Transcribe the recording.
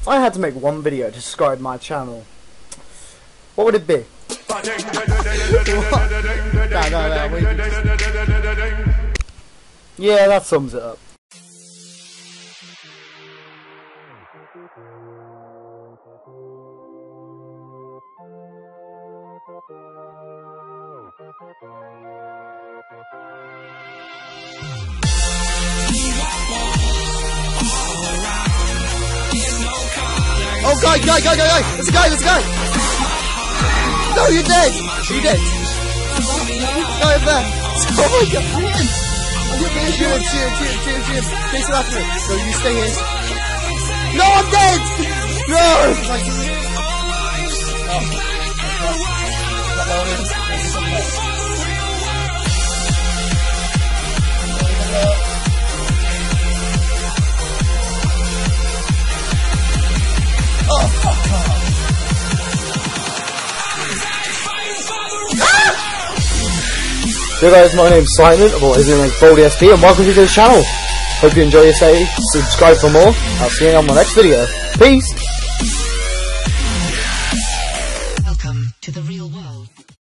If I had to make one video to describe my channel, what would it be? Yeah, that sums it up. Oh, guy! There's a guy! No, you're dead! You're dead! Guy over there! Oh my god! Shoot him! Chase after me! So you stay here. No, I'm dead! No! Hey guys, my name's Simon, or his name is BaldySP, and welcome to this channel. Hope you enjoy your stay. Subscribe for more. I'll see you on my next video. Peace! Welcome to the real world.